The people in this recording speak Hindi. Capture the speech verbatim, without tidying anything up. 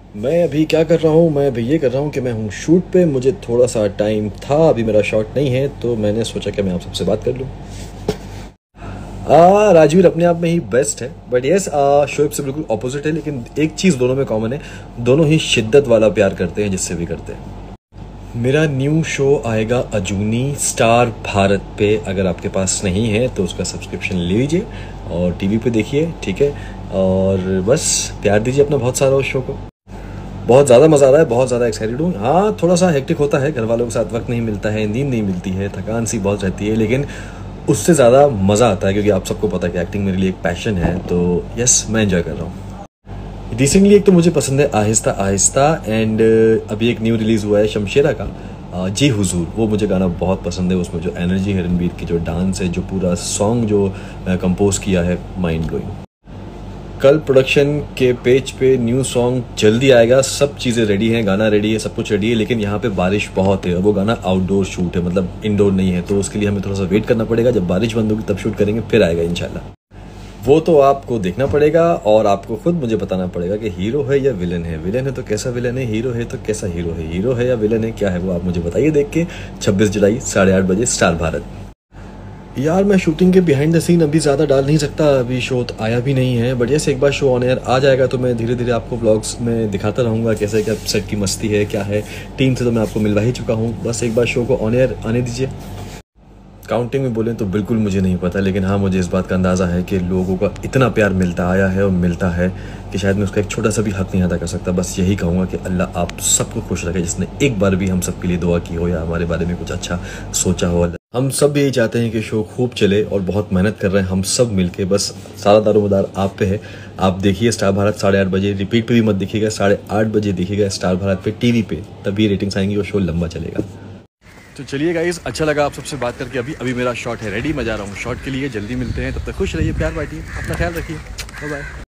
मैं अभी क्या कर रहा हूँ, मैं अभी ये कर रहा हूँ कि मैं हूँ शूट पे। मुझे थोड़ा सा टाइम था, अभी मेरा शॉट नहीं है, तो मैंने सोचा कि मैं आप सबसे बात कर लूँ। आ, राजवीर अपने आप में ही बेस्ट है, बट यस शोएब से बिल्कुल ऑपोजिट है। लेकिन एक चीज़ दोनों में कॉमन है, दोनों ही शिद्दत वाला प्यार करते हैं जिससे भी करते हैं। मेरा न्यू शो आएगा अजूनी स्टार भारत पे। अगर आपके पास नहीं है तो उसका सब्सक्रिप्शन ले लीजिए और टीवी पे देखिए, ठीक है। और बस प्यार दीजिए अपना बहुत सारा उस शो को। बहुत ज़्यादा मज़ा आ रहा है, बहुत ज़्यादा एक्साइटेड हूँ। हाँ, थोड़ा सा हेक्टिक होता है, घर वालों के साथ वक्त नहीं मिलता है, नींद नहीं मिलती है, थकान सी बहुत रहती है, लेकिन उससे ज़्यादा मज़ा आता है क्योंकि आप सबको पता है कि एक्टिंग मेरे लिए एक पैशन है। तो यस, मैं एंजॉय कर रहा हूँ। रिसेंटली एक तो मुझे पसंद है आहिस्ता आहिस्ता, एंड अभी एक न्यू रिलीज़ हुआ है शमशेरा का अ, जी हुजूर। वो मुझे गाना बहुत पसंद है, उसमें जो एनर्जी है रणबीर की, जो डांस है, जो पूरा सॉन्ग जो कंपोज किया है, माइंड ब्लोइंग। कल प्रोडक्शन के पेज पे न्यू सॉन्ग जल्दी आएगा, सब चीज़ें रेडी हैं, गाना रेडी है, सब कुछ रेडी है, लेकिन यहाँ पे बारिश बहुत है और वो गाना आउटडोर शूट है, मतलब इंडोर नहीं है, तो उसके लिए हमें थोड़ा सा वेट करना पड़ेगा। जब बारिश बंद होगी तब शूट करेंगे, फिर आएगा इंशाल्लाह। वो तो आपको देखना पड़ेगा और आपको खुद मुझे बताना पड़ेगा कि हीरो है या विलन है। विलन है तो कैसा विलन है, हीरो है तो कैसा हीरो है, हीरो है या विलन है, क्या है वो आप मुझे बताइए देख के। छब्बीस जुलाई साढ़े आठ बजे स्टार भारत। यार मैं शूटिंग के बिहाइंड द सीन अभी ज़्यादा डाल नहीं सकता, अभी शो तो आया भी नहीं है, बट यस एक बार शो ऑन एयर आ जाएगा तो मैं धीरे धीरे आपको व्लॉग्स में दिखाता रहूँगा कैसे क्या सेट की मस्ती है, क्या है। टीम से तो मैं आपको मिलवा ही चुका हूँ, बस एक बार शो को ऑन एयर आने दीजिए। काउंटिंग में बोलें तो बिल्कुल मुझे नहीं पता, लेकिन हाँ मुझे इस बात का अंदाज़ा है कि लोगों का इतना प्यार मिलता आया है और मिलता है कि शायद मैं उसका एक छोटा सा भी हक नहीं अदा कर सकता। बस यही कहूँगा कि अल्लाह आप सबको खुश रखे, जिसने एक बार भी हम सब के लिए दुआ की हो या हमारे बारे में कुछ अच्छा सोचा हो। हम सब भी यही चाहते हैं कि शो खूब चले और बहुत मेहनत कर रहे हैं हम सब मिलके, बस सारा दारोमदार आप पे है। आप देखिए स्टार भारत साढ़े आठ बजे, रिपीट पे भी मत देखिएगा, साढ़े आठ बजे देखिएगा स्टार भारत पे टीवी पे, तभी रेटिंग्स आएंगी और शो लंबा चलेगा। तो चलिए गाइस, अच्छा लगा आप सबसे बात करके। अभी अभी मेरा शॉट है रेडी, मैं जा रहा हूँ शॉट के लिए, जल्दी मिलते हैं, तब तक खुश रहिए, प्यार बांटिए, अपना ख्याल रखिए, बाय बाय।